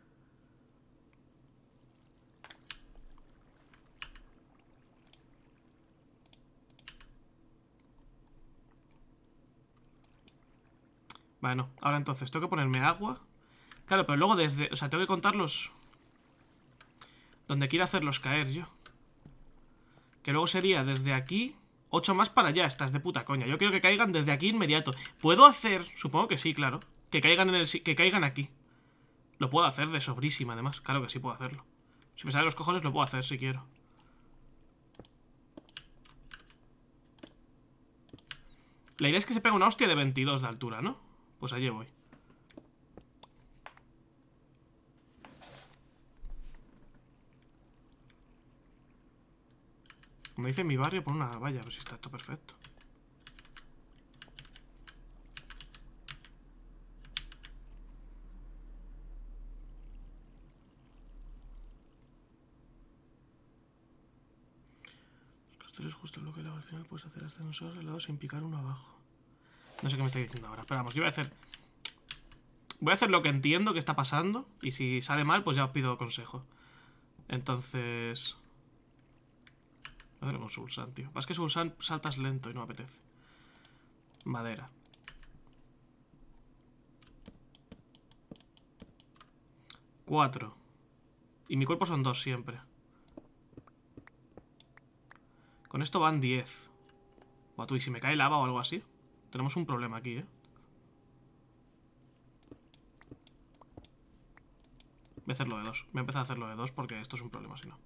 Bueno, ahora entonces tengo que ponerme agua. Claro, pero luego desde... O sea, tengo que contarlos donde quiera hacerlos caer yo. Que luego sería desde aquí ocho más para allá. Estás de puta coña. Yo quiero que caigan desde aquí inmediato. ¿Puedo hacer? Supongo que sí, claro. Que caigan en el... Que caigan aquí. Lo puedo hacer de sobrísima, además. Claro que sí puedo hacerlo. Si me sale los cojones lo puedo hacer si quiero. La idea es que se pega una hostia de veintidós de altura, ¿no? Pues allí voy. Como dice mi barrio, pon una valla. Pues si está esto perfecto. Los castores justo lo que luego al final puedes hacer ascensores al lado sin picar uno abajo. No sé qué me está diciendo ahora. Pero vamos, yo voy a hacer... Voy a hacer lo que entiendo que está pasando. Y si sale mal, pues ya os pido consejo. Entonces... Voy a hacer con Sulsan, tío. Pasa que Sulsan saltas lento y no me apetece. Madera. Cuatro. Y mi cuerpo son dos siempre. Con esto van diez. Buah, tú, y si me cae lava o algo así. Tenemos un problema aquí, ¿eh? Voy a hacerlo de dos. Voy a empezar a hacerlo de dos porque esto es un problema, si no.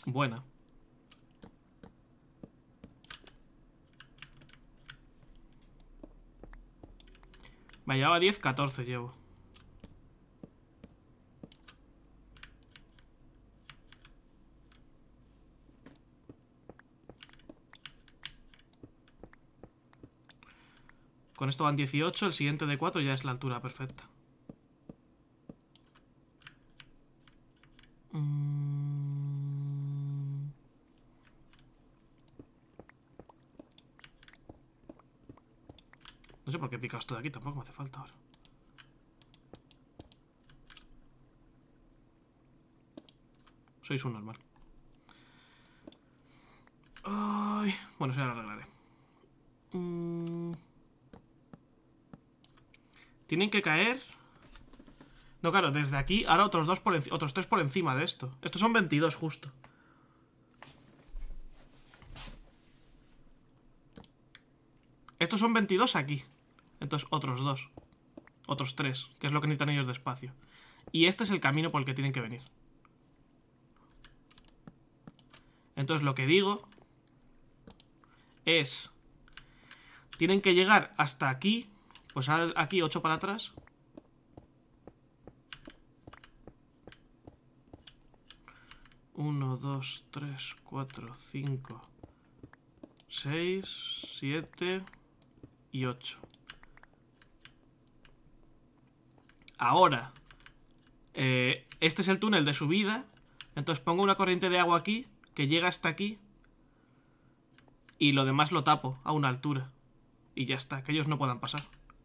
Buena. Me llevaba diez, catorce llevo. Con esto van dieciocho, el siguiente de cuatro ya es la altura perfecta. Mm. No sé por qué he picado esto de aquí, tampoco me hace falta ahora. Sois un normal. Ay, bueno, eso ya lo arreglaré. Mm. Tienen que caer. No, claro, desde aquí. Ahora otros dos por encima. Otros tres por encima de esto. Estos son veintidós justo. Estos son veintidós aquí. Entonces otros dos. Otros tres. Que es lo que necesitan ellos de espacio. Y este es el camino por el que tienen que venir. Entonces lo que digo es... Tienen que llegar hasta aquí. Pues aquí ocho para atrás. uno, dos, tres, cuatro, cinco, seis, siete y ocho. Ahora, eh, este es el túnel de subida. Entonces pongo una corriente de agua aquí que llega hasta aquí. Y lo demás lo tapo a una altura. Y ya está, que ellos no puedan pasar.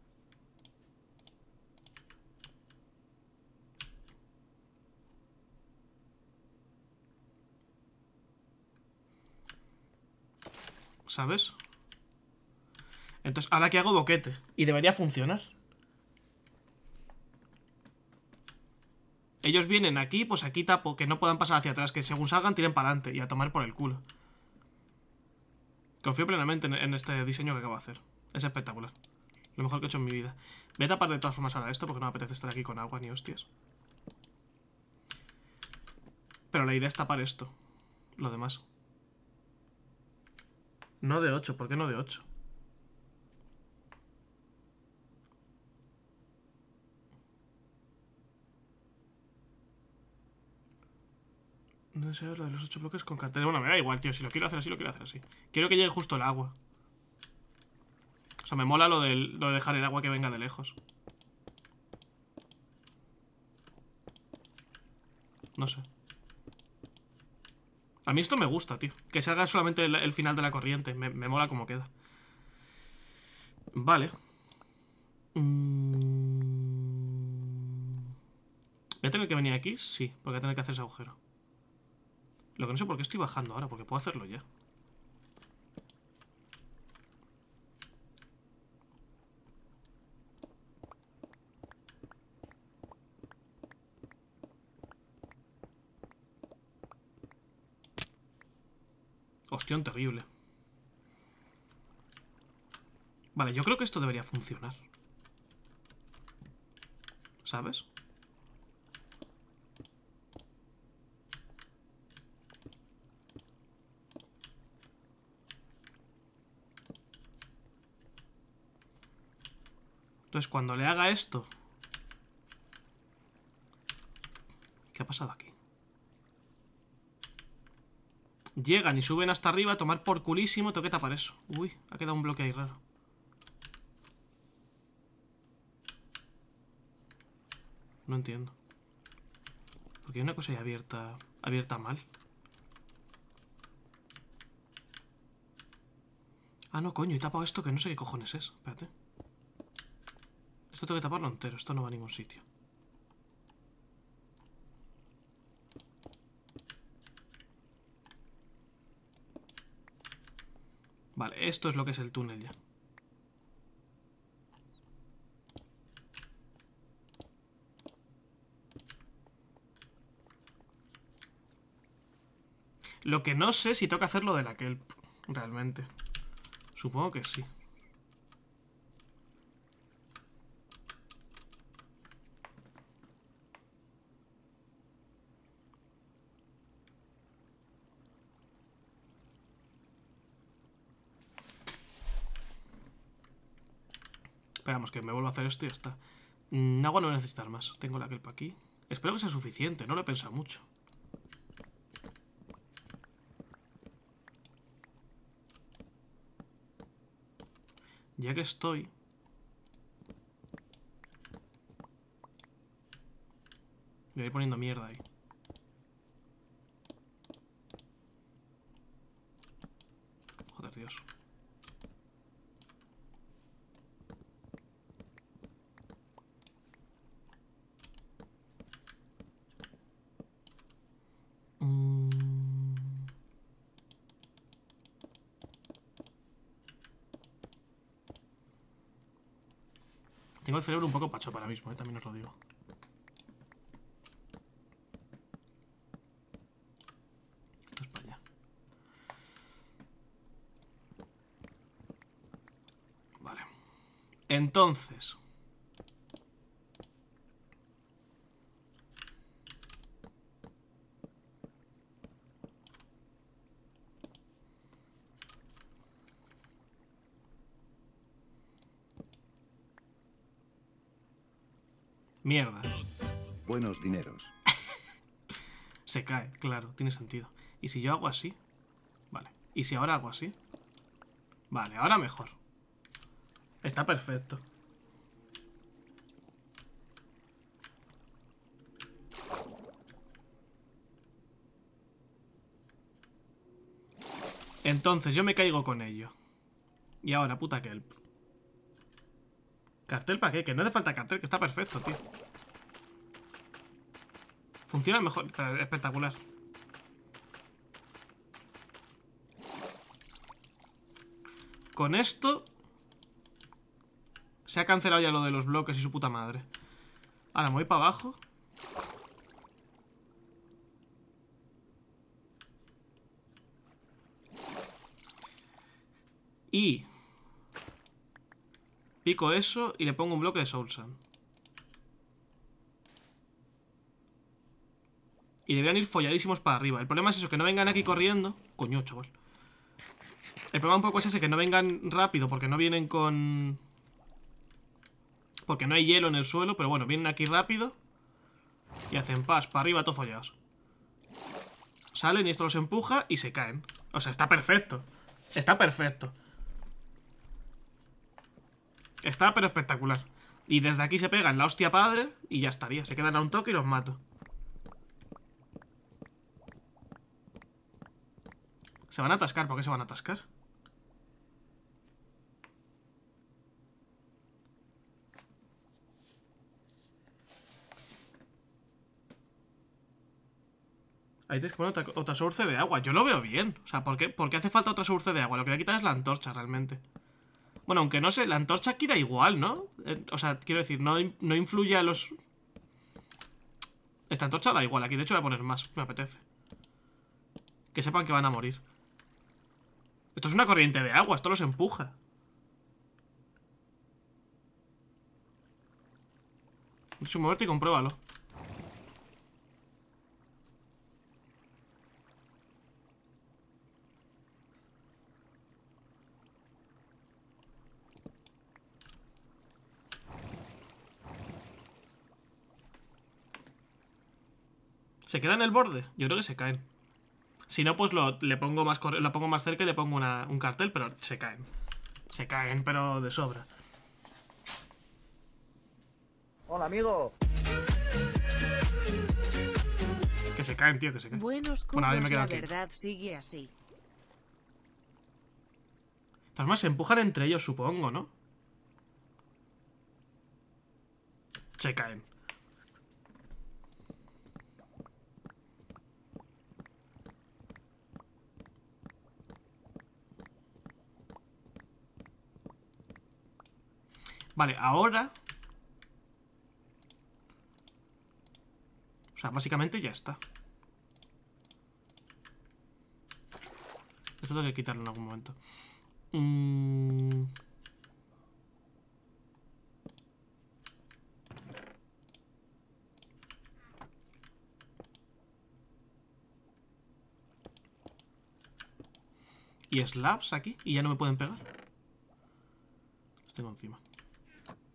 ¿Sabes? Entonces, ahora que hago boquete. Y debería funcionar. Ellos vienen aquí, pues aquí tapo. Que no puedan pasar hacia atrás. Que según salgan, tiren para adelante. Y a tomar por el culo. Confío plenamente en, en este diseño que acabo de hacer. Es espectacular. Lo mejor que he hecho en mi vida. Voy a tapar de todas formas ahora esto. Porque no me apetece estar aquí con agua ni hostias. Pero la idea es tapar esto. Lo demás. No de ocho, ¿por qué no de ocho? No sé, lo de los ocho bloques con carteles. Bueno, me da igual, tío. Si lo quiero hacer así, lo quiero hacer así. Quiero que llegue justo el agua. O sea, me mola lo de, lo de dejar el agua que venga de lejos. No sé. A mí esto me gusta, tío. Que salga solamente el, el final de la corriente. Me, me mola como queda. Vale. Mm... ¿Voy a tener que venir aquí? Sí, porque voy a tener que hacer ese agujero. Lo que no sé por qué estoy bajando ahora, porque puedo hacerlo ya. Hostión terrible. Vale, yo creo que esto debería funcionar. ¿Sabes? Entonces, cuando le haga esto... ¿Qué ha pasado aquí? Llegan y suben hasta arriba a tomar por culísimo. Tengo que tapar eso. Uy, ha quedado un bloque ahí raro. No entiendo. Porque hay una cosa ahí abierta... Abierta mal. Ah, no, coño, he tapado esto que no sé qué cojones es. Espérate. Esto tengo que taparlo entero. Esto no va a ningún sitio. Vale, esto es lo que es el túnel ya. Lo que no sé si toca hacerlo de la kelp. Realmente. Supongo que sí. Esperamos que me vuelva a hacer esto y ya está. Mm, agua no voy a necesitar más. Tengo la kelpa aquí. Espero que sea suficiente, no lo he pensado mucho. Ya que estoy... voy a ir poniendo mierda ahí. Joder, Dios. Mm. Tengo el cerebro un poco pacho para mismo, ¿eh? También os lo digo. Esto es para allá. Vale. Entonces... mierda. Buenos dineros. Se cae, claro, tiene sentido. ¿Y si yo hago así? Vale. ¿Y si ahora hago así? Vale, ahora mejor. Está perfecto. Entonces yo me caigo con ello. Y ahora, puta kelp. ¿Cartel para qué? Que no hace falta cartel, que está perfecto, tío. Funciona mejor, espectacular. Con esto se ha cancelado ya lo de los bloques y su puta madre. Ahora me voy para abajo. Y pico eso y le pongo un bloque de Soul Sand. Y deberían ir folladísimos para arriba. El problema es eso, que no vengan aquí corriendo. Coño, chaval. El problema un poco es ese, que no vengan rápido, porque no vienen con... porque no hay hielo en el suelo, pero bueno, vienen aquí rápido. Y hacen pas, para arriba, todo follados. Salen y esto los empuja y se caen. O sea, está perfecto. Está perfecto. Está pero espectacular. Y desde aquí se pegan la hostia padre y ya estaría. Se quedan a un toque y los mato. Se van a atascar. ¿Por qué se van a atascar? Ahí tienes que poner otra, otra source de agua. Yo lo veo bien. O sea, ¿por qué, ¿por qué hace falta otra source de agua? Lo que voy a quitar es la antorcha, realmente. Bueno, aunque no sé, la antorcha aquí da igual, ¿no? Eh, o sea, quiero decir, no, no influye a los... Esta antorcha da igual. Aquí, de hecho, voy a poner más. Me apetece. Que sepan que van a morir. Esto es una corriente de agua. Esto los empuja. Su muerte y compruébalo. ¿Se queda en el borde? Yo creo que se caen. Si no, pues lo, le pongo más lo pongo más cerca y le pongo una, un cartel, pero se caen. Se caen, pero de sobra. Hola, amigo. Que se caen, tío, que se caen. Buenos cubos, Bueno, ahora me quedo la aquí. verdad sigue así. Además, se empujan entre ellos, supongo, ¿no? Se caen. Vale, ahora... O sea, básicamente ya está. Esto tengo que quitarlo en algún momento. Mm... Y slabs aquí. Y ya no me pueden pegar. Los tengo encima.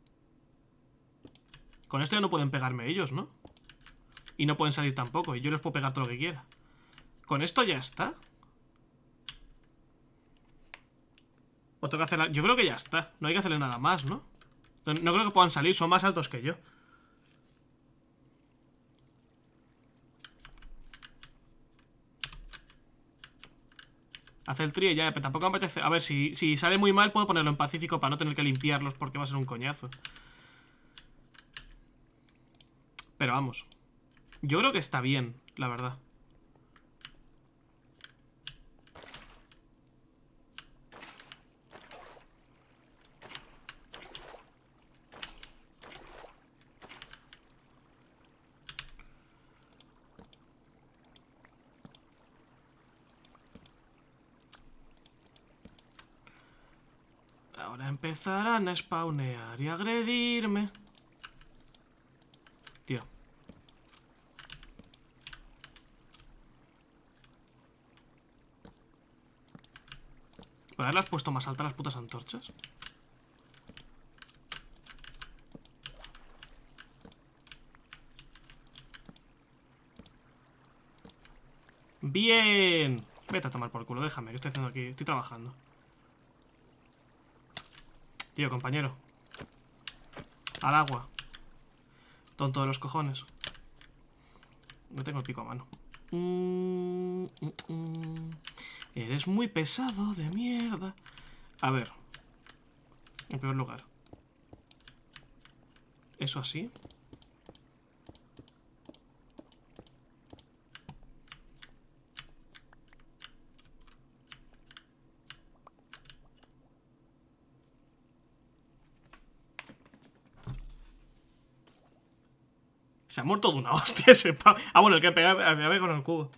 Con esto ya no pueden pegarme ellos, ¿no? Y no pueden salir tampoco. Y yo les puedo pegar todo lo que quiera. Con esto ya está. O tengo que hacer... Yo creo que ya está. No hay que hacerle nada más, ¿no? No creo que puedan salir. Son más altos que yo. Hace el trío ya, pero tampoco me apetece. A ver, si, si sale muy mal puedo ponerlo en pacífico para no tener que limpiarlos porque va a ser un coñazo. Pero vamos. Yo creo que está bien, la verdad. Ahora empezarán a spawnear y a agredirme. Tío. ¿Puedes haberlas puesto más altas las putas antorchas? Bien. Vete a tomar por culo, déjame, que estoy haciendo aquí. Estoy trabajando. Tío, compañero. Al agua. Tonto de los cojones. No tengo el pico a mano. Mm, mm, mm. Eres muy pesado de mierda. A ver. En primer lugar. Eso así. Se ha muerto de una hostia ese pavo. Ah, bueno, el que pega, me pega con el cubo.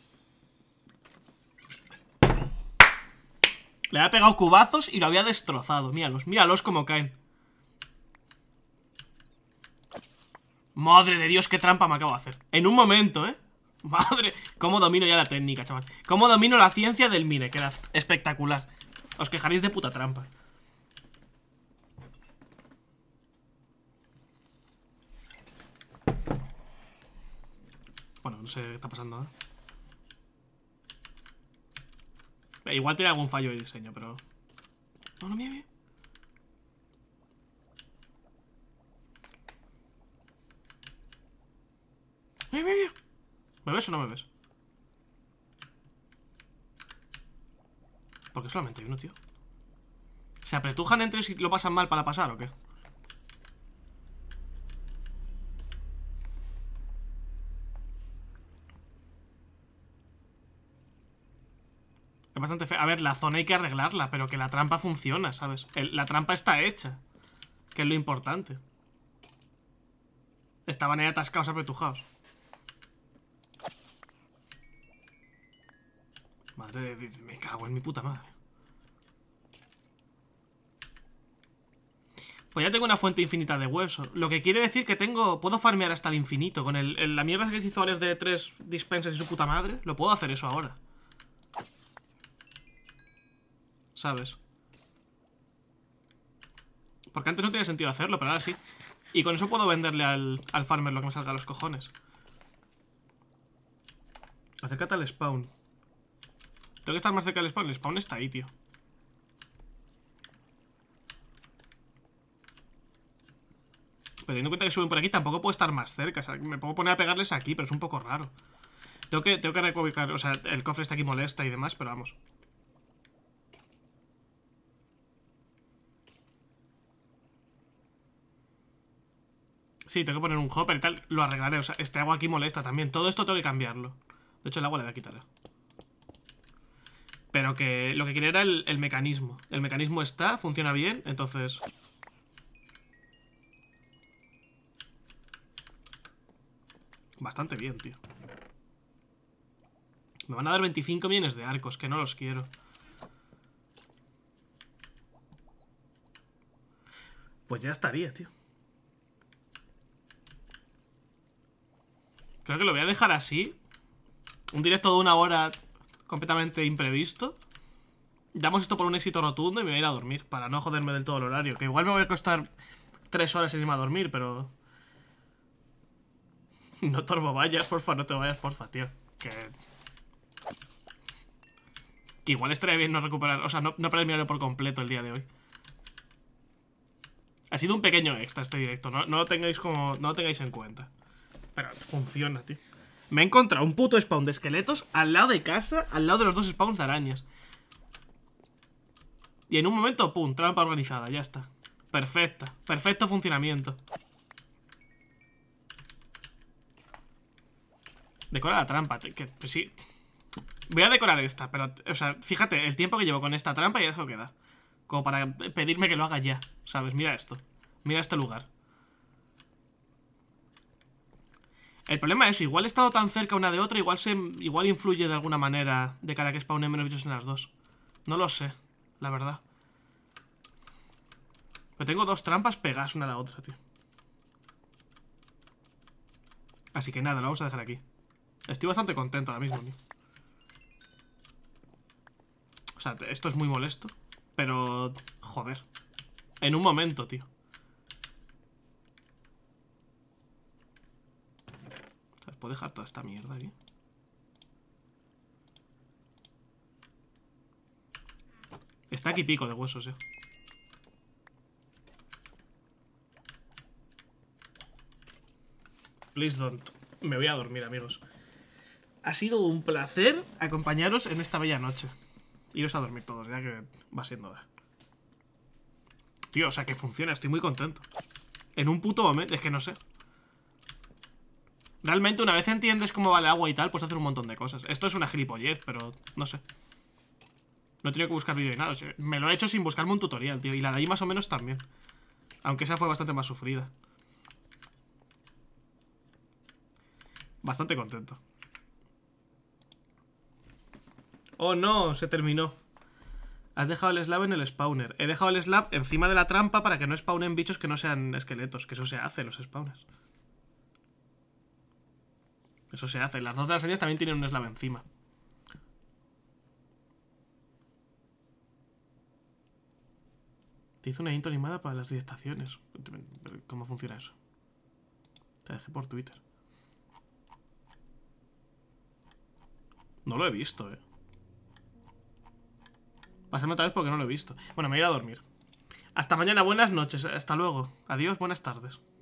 Le había pegado cubazos y lo había destrozado. Míralos, míralos como caen. Madre de Dios, qué trampa me acabo de hacer. En un momento, ¿eh? Madre, cómo domino ya la técnica, chaval. Cómo domino la ciencia del Minecraft. Espectacular. Os quejaréis de puta trampa. Bueno, no sé qué está pasando, ¿eh? Igual tiene algún fallo de diseño, pero... No, no, mira, mira. Mira, mira, mira. ¿Me ves o no me ves? Porque solamente hay uno, tío. ¿Se apretujan entre si lo pasan mal para pasar o qué? Es bastante feo. A ver, la zona hay que arreglarla, pero que la trampa funciona, ¿sabes? El, la trampa está hecha, que es lo importante. Estaban ahí atascados, apretujados. Madre de Dios, me cago en mi puta madre. Pues ya tengo una fuente infinita de hueso. Lo que quiere decir que tengo... Puedo farmear hasta el infinito. Con el, el, la mierda que se hizo Ares de tres dispensas y su puta madre. Lo puedo hacer eso ahora. ¿Sabes? Porque antes no tenía sentido hacerlo, pero ahora sí. Y con eso puedo venderle al, al farmer lo que me salga a los cojones. Acércate al spawn. Tengo que estar más cerca del spawn. El spawn está ahí, tío. Pero teniendo en cuenta que suben por aquí, tampoco puedo estar más cerca. O sea, me puedo poner a pegarles aquí, pero es un poco raro. Tengo que, tengo que recopilar. O sea, el cofre está aquí molesta y demás, pero vamos. Sí, tengo que poner un hopper y tal. Lo arreglaré. O sea, este agua aquí molesta también. Todo esto tengo que cambiarlo. De hecho, el agua le voy a quitar. Pero que lo que quería era el, el mecanismo. El mecanismo está, funciona bien, entonces... Bastante bien, tío. Me van a dar veinticinco millones de arcos, que no los quiero. Pues ya estaría, tío. Creo que lo voy a dejar así. Un directo de una hora completamente imprevisto. Damos esto por un éxito rotundo y me voy a ir a dormir. Para no joderme del todo el horario. Que igual me voy a costar tres horas en irme a dormir, pero... No Torbo vayas, porfa, no te vayas, porfa, tío. Que... que igual estaría bien no recuperar, o sea, no, no perder mi horario por completo el día de hoy. Ha sido un pequeño extra este directo, no, no lo tengáis como, no lo tengáis en cuenta. Pero funciona, tío. Me he encontrado un puto spawn de esqueletos al lado de casa, al lado de los dos spawns de arañas. Y en un momento, pum, trampa organizada, ya está. Perfecta, perfecto funcionamiento. Decora la trampa, que pues sí. Voy a decorar esta, pero, o sea, fíjate, el tiempo que llevo con esta trampa ya es lo que da. Como para pedirme que lo haga ya, ¿sabes? Mira esto, mira este lugar. El problema es, igual he estado tan cerca una de otra, igual se igual influye de alguna manera de cara a que spawnen menos bichos en las dos. No lo sé, la verdad. Pero tengo dos trampas pegadas una a la otra, tío. Así que nada, lo vamos a dejar aquí. Estoy bastante contento ahora mismo, tío. O sea, esto es muy molesto. Pero... joder. En un momento, tío. ¿Sabes? ¿Puedo dejar toda esta mierda aquí? Está aquí pico de huesos, ya. Please don't. Me voy a dormir, amigos. Ha sido un placer acompañaros en esta bella noche. Iros a dormir todos, ya que va siendo hora. Tío, o sea, que funciona, estoy muy contento. En un puto momento, es que no sé. Realmente, una vez entiendes cómo va el agua y tal, puedes hacer un montón de cosas. Esto es una gilipollez, pero no sé. No he tenido que buscar vídeo ni nada. O sea, me lo he hecho sin buscarme un tutorial, tío. Y la de ahí más o menos también. Aunque esa fue bastante más sufrida. Bastante contento. Oh no, se terminó. Has dejado el slab en el spawner. He dejado el slab encima de la trampa para que no spawnen bichos que no sean esqueletos. Que eso se hace en los spawners. Eso se hace. Las dos de las arañas también tienen un slab encima. Te hice una intro animada para las diez estaciones. ¿Cómo funciona eso? Te dejé por Twitter. No lo he visto, eh. Pásame otra vez porque no lo he visto. Bueno, me voy a ir a dormir. Hasta mañana, buenas noches. Hasta luego. Adiós, buenas tardes.